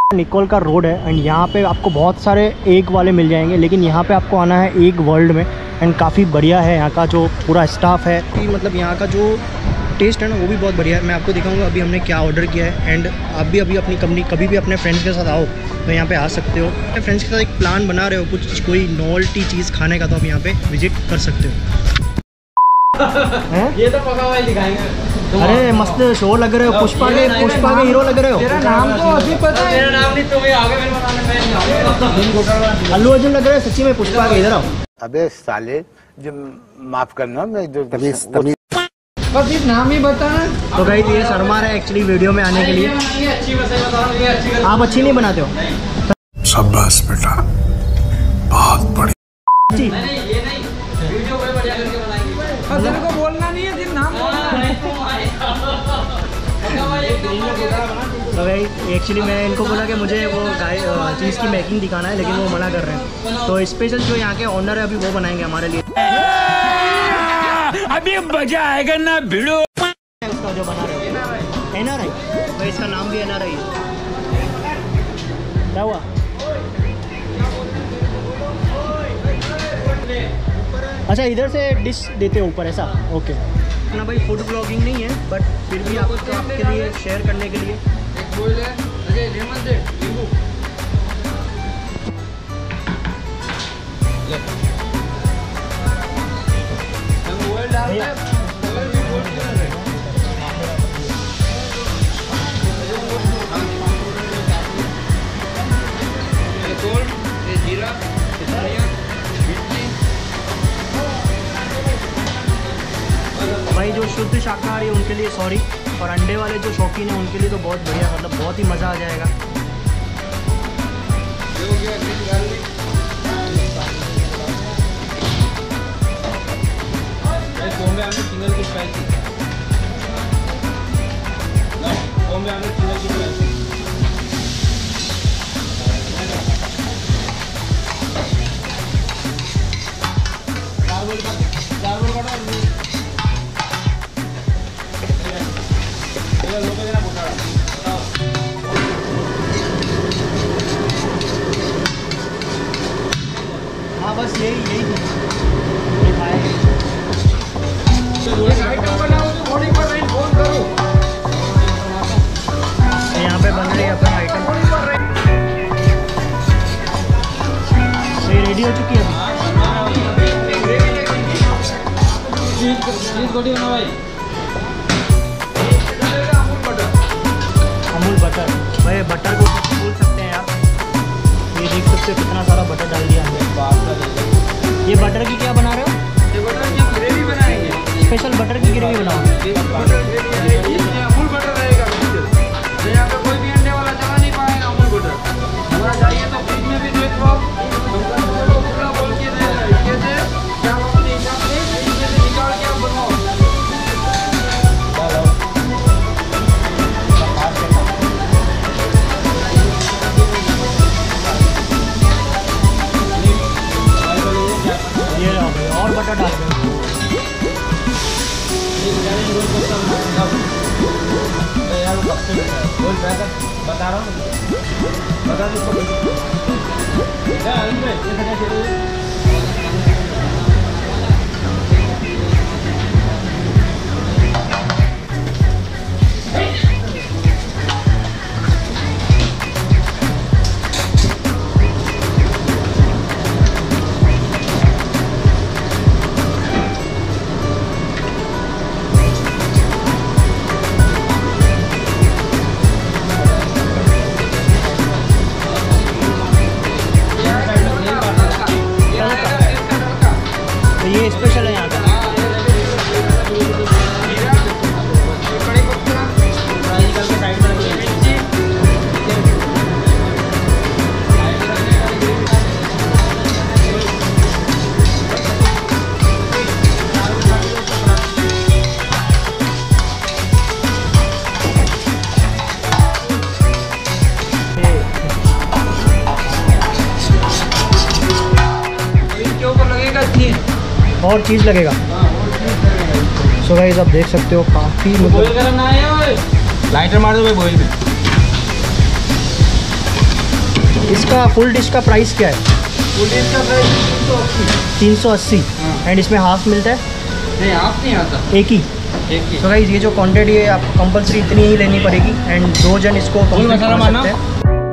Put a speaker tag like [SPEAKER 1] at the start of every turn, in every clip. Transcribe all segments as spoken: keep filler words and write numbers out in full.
[SPEAKER 1] Nicol का road है and यहाँ पे आपको बहुत सारे एग वाले मिल जाएंगे, लेकिन यहाँ पे आपको आना है एग वर्ल्ड में। एंड काफ़ी बढ़िया है यहाँ का जो पूरा स्टाफ है, कि मतलब यहाँ का जो टेस्ट है ना वो भी बहुत बढ़िया है। मैं आपको दिखाऊंगा अभी हमने क्या ऑर्डर किया है। एंड आप भी अभी अपनी कंपनी कभी भी अपने फ्रेंड्स के साथ आओ तो यहाँ पे आ सकते हो। अपने फ्रेंड्स के साथ एक प्लान बना रहे हो कुछ कोई नॉवेल्टी चीज़ खाने का, तो आप यहाँ पे विजिट कर सकते हो।
[SPEAKER 2] ये तो पका हुआ ही दिखाएंगे।
[SPEAKER 1] अरे मस्त शो लग रहे हो, पुष्पा के पुष्पा के हीरो लग रहे हो।
[SPEAKER 2] तेरा नाम तो अभी पता है। मेरा नाम नहीं, तुम्हें आगे मेरे बताने में
[SPEAKER 1] अल्लू अर्जुन लग रहे हो सच्ची में पुष्पा के। इधर आओ।
[SPEAKER 3] अबे साले जो माफ करना, मैं जो
[SPEAKER 2] बस नाम ही बताना।
[SPEAKER 1] तो गाइस ये शर्मा है एक्चुअली वीडियो में आने के लिए।
[SPEAKER 2] अच्छी बस बता रहा हूं,
[SPEAKER 1] आप अच्छी नहीं बनाते हो।
[SPEAKER 4] शाबाश बेटा, बहुत बढ़िया।
[SPEAKER 1] नहीं
[SPEAKER 2] नहीं ये नहीं, वीडियो में बढ़िया करके बनाएंगे। दिल को बोलना नहीं है, दिल नाम बोलना है।
[SPEAKER 1] तो भाई एक्चुअली मैं इनको बोला कि मुझे वो गाय चीज़ की मेकिंग दिखाना है, लेकिन वो मना कर रहे हैं। तो स्पेशल जो यहाँ के ऑनर है अभी वो बनाएंगे हमारे लिए।
[SPEAKER 4] अभी मजा आएगा ना भिड़ो।
[SPEAKER 1] उसका जो बना रहे हो एन आर आई, भाई इसका नाम भी एन आर आई है। क्या हुआ? अच्छा इधर से डिश देते हो ऊपर, ऐसा? ओके ना भाई, फूड ब्लॉगिंग नहीं है बट फिर भी आप तो आपके लिए शेयर करने के लिए।
[SPEAKER 2] एक बोल है, अरे लेमन दे, नींबू। ले हम बोल डाल दे, बोल भी बोल के ना। ये गोल, ये जीरा, ये धनिया, मिर्ची।
[SPEAKER 1] भाई जो शुद्ध शाकाहारी है उनके लिए सॉरी, और अंडे वाले जो शौकीन हैं उनके लिए तो बहुत बढ़िया, मतलब बहुत ही मज़ा आ जाएगा।
[SPEAKER 2] बॉम्बे आने सिंगल की स्पाइसी, बॉम्बे आने सिंगल की स्पाइसी। चार बोल का चार बोल का
[SPEAKER 1] हाँ बस यही यही
[SPEAKER 2] आइटम बनाओ तो थोड़ी पर नहीं फोन करो।
[SPEAKER 1] यहाँ पे बन रही है अपना आइटम, ये रेडी हो चुकी है अभी।
[SPEAKER 2] चीज गोटी बना भाई।
[SPEAKER 1] अमूल बटर, भाई बटर को कुछ बोल सकते हैं आप। ये देख सकते हो कितना सारा बटर डाल दिया हमने। ये बटर की क्या बना रहे हो?
[SPEAKER 2] ये बटर की ग्रेवी बनाएंगे,
[SPEAKER 1] स्पेशल बटर की ग्रेवी बनाओ।
[SPEAKER 2] बटर ग्रेवी रहेगी, इसमें अमूल बटर रहेगा। तो यहाँ पे कोई भी अंडे वाला चला नहीं पाएगा अमूल बटर। हमारा चाहिए तो फ्रिज में भी देख लो, पूरा बोल के दे ये दे क्या अपने हिसाब से इसमें से निकाल के आप बनवाओ।
[SPEAKER 1] ये लो भाई, और बटर डाल दो।
[SPEAKER 2] यार कब से बोल रहा बता रहा हूँ, बता दो
[SPEAKER 1] तो ये स्पेशल है यहाँ का। और चीज़ लगेगा। सो गाइस आप देख सकते हो काफ़ी मतलब
[SPEAKER 2] लाइटर मार दो भाई बॉईल में।
[SPEAKER 1] इसका फुल डिश का प्राइस क्या है?
[SPEAKER 2] फुल डिश का प्राइस तीन सौ अस्सी।
[SPEAKER 1] तीन सौ अस्सी।
[SPEAKER 2] हाँ।
[SPEAKER 1] एंड इसमें हाफ मिलता है?
[SPEAKER 2] नहीं, हाफ नहीं आता,
[SPEAKER 1] एक ही।
[SPEAKER 2] एक ही।
[SPEAKER 1] तो गाइस ये जो क्वांटिटी है आपको कंपलसरी इतनी ही लेनी पड़ेगी एंड दो जन इसको कंप्लीट कर सकते हैं।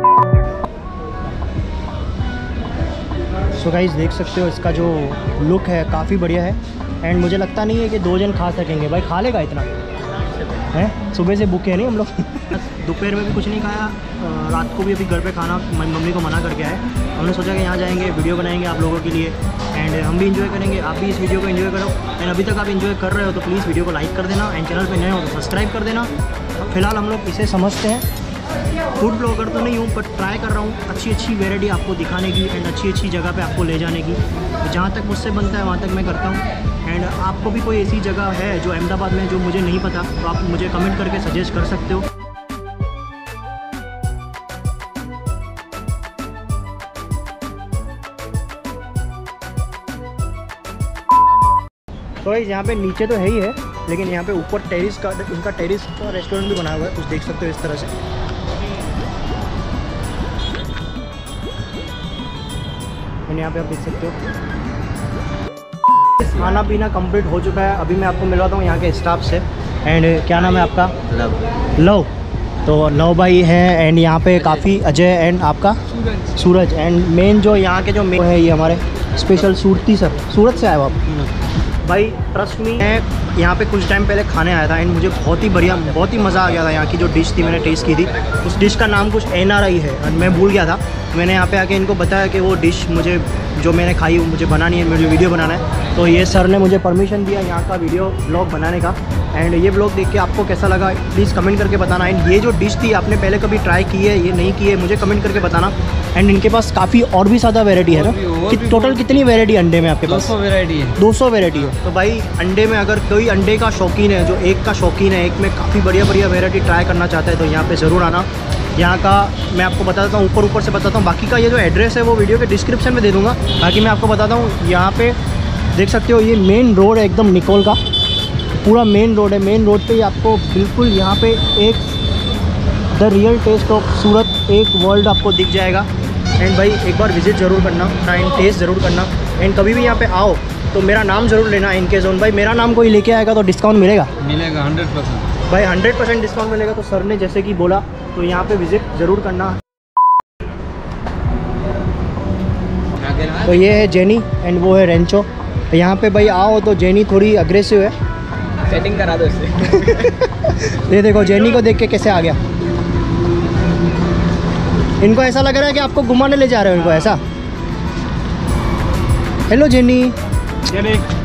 [SPEAKER 1] सो गाइस देख सकते हो इसका जो लुक है काफ़ी बढ़िया है एंड मुझे लगता नहीं है कि दो जन खा सकेंगे। भाई खा लेगा इतना है? सुबह से भूखे नहीं हम लोग। दोपहर में भी कुछ नहीं खाया, रात को भी अभी घर पे खाना मम्मी को मना करके आए। हमने सोचा कि यहाँ जाएंगे, वीडियो बनाएंगे आप लोगों के लिए एंड हम भी इंजॉय करेंगे, आप भी इस वीडियो को एंजॉय करो। एंड अभी तक आप इंजॉय कर रहे हो तो प्लीज़ वीडियो को लाइक कर देना एंड चैनल पे नए हो तो सब्सक्राइब कर देना। फिलहाल हम लोग इसे समझते हैं, फूड ब्लॉगर तो नहीं हूँ बट ट्राई कर रहा हूँ अच्छी अच्छी वेराइटी आपको दिखाने की एंड अच्छी अच्छी जगह पे आपको ले जाने की। तो जहाँ तक मुझसे बनता है वहाँ तक मैं करता हूँ। एंड आपको भी कोई ऐसी जगह है जो अहमदाबाद में जो मुझे नहीं पता तो आप मुझे कमेंट करके सजेस्ट कर सकते हो। तो गाइस यहाँ पे नीचे तो है ही है लेकिन यहाँ पे ऊपर टेरिस का उनका टेरिस का रेस्टोरेंट भी बना हुआ है, कुछ देख सकते हो इस तरह से। यहाँ पे आप देख सकते हो खाना पीना कंप्लीट हो चुका है। अभी मैं आपको मिलवाता हूँ यहाँ के स्टाफ से। एंड क्या नाम है आपका? लव। लव। तो लव भाई है एंड यहाँ पे काफ़ी अजय एंड आपका सूरज। सूरज एंड मेन जो यहाँ के जो मेन है ये हमारे स्पेशल सूरती सर। सूरत से आए हो आप? भाई ट्रस्ट मी, मैं यहाँ पे कुछ टाइम पहले खाने आया था एंड मुझे बहुत ही बढ़िया बहुत ही मज़ा आ गया था। यहाँ की जो डिश थी मैंने टेस्ट की थी, उस डिश का नाम कुछ एन आर आई है और मैं भूल गया था। मैंने यहाँ पे आके इनको बताया कि वो डिश मुझे जो मैंने खाई वो मुझे बनानी है, मुझे वीडियो बनाना है। तो ये सर ने मुझे परमिशन दिया यहाँ का वीडियो ब्लॉग बनाने का। एंड ये ब्लॉग देख के आपको कैसा लगा प्लीज़ कमेंट करके बताना। एंड ये जो डिश थी आपने पहले कभी ट्राई की है ये नहीं की है मुझे कमेंट करके बताना। एंड इनके पास काफ़ी और भी ज़्यादा वेराइटी है ना कि टोटल कितनी वेराइटी अंडे में आपके पास?
[SPEAKER 2] दो सौ वेराइटी है।
[SPEAKER 1] दो सौ वेराइटी है। तो भाई अंडे में अगर कोई अंडे का शौकीन है जो एक का शौकीन है, एक में काफ़ी बढ़िया बढ़िया वेराइटी ट्राई करना चाहता है तो यहाँ पे ज़रूर आना। यहाँ का मैं आपको बता देता हूँ, ऊपर ऊपर से बताता हूँ, बाकी का ये जो एड्रेस है वो वीडियो के डिस्क्रिप्शन में दे दूँगा। बाकी मैं आपको बताता हूँ यहाँ पे देख सकते हो ये मेन रोड है एकदम निकोल का, पूरा मेन रोड है। मेन रोड पे ही आपको बिल्कुल यहाँ पे एक the real taste of Surat एक वर्ल्ड आपको दिख जाएगा। एंड भाई एक बार विज़िट ज़रूर करना एंड टेस्ट ज़रूर करना। एंड कभी भी यहाँ पे आओ तो मेरा नाम ज़रूर लेना इनके जोन। भाई मेरा नाम कोई लेके आएगा तो डिस्काउंट मिलेगा?
[SPEAKER 2] मिलेगा हंड्रेड परसेंट
[SPEAKER 1] भाई, हंड्रेड परसेंट डिस्काउंट मिलेगा। तो सर ने जैसे कि बोला तो यहाँ पे विज़िट ज़रूर करना। तो ये है जेनी एंड वो है रेंचो। तो यहाँ पे भाई आओ तो जेनी थोड़ी अग्रेसिव है,
[SPEAKER 2] सेटिंग करा दो इससे।
[SPEAKER 1] ये देखो जेनी को देख के कैसे आ गया। इनको ऐसा लग रहा है कि आपको घुमाने ले जा रहे हो इनको ऐसा। Hello jenny.
[SPEAKER 2] जेनी